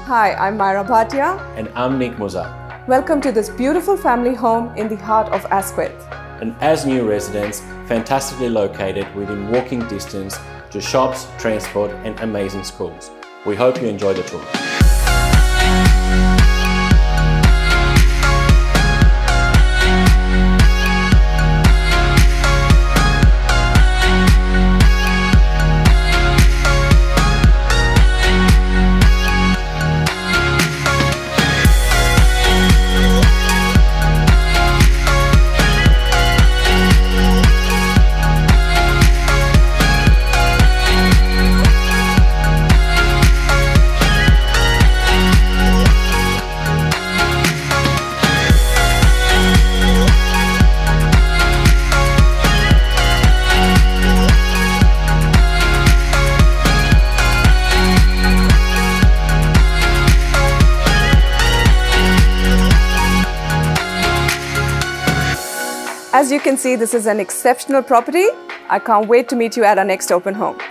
Hi, I'm Myra Bhatia. And I'm Nick Musa. Welcome to this beautiful family home in the heart of Asquith. And as new residents, fantastically located within walking distance to shops, transport and amazing schools. We hope you enjoy the tour. As you can see, this is an exceptional property. I can't wait to meet you at our next open home.